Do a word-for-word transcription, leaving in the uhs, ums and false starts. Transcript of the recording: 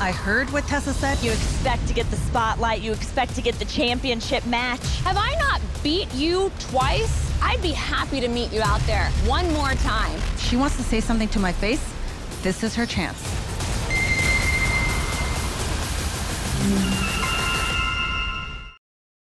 I heard what Tessa said. You expect to get the spotlight. You expect to get the championship match. Have I not beat you twice? I'd be happy to meet you out there one more time. She wants to say something to my face. This is her chance.